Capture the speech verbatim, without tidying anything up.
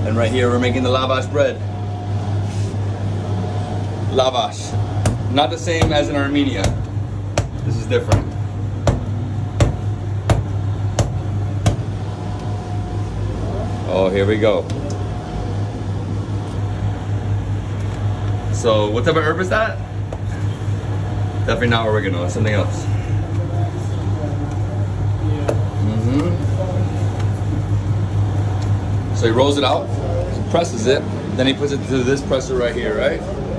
And right here we're making the lavash bread. Lavash. Not the same as in Armenia. This is different. Oh, here we go. So, what type of herb is that? Definitely not oregano, it's something else. Mm-hmm. So he rolls it out, presses it, then he puts it to this presser right here, right?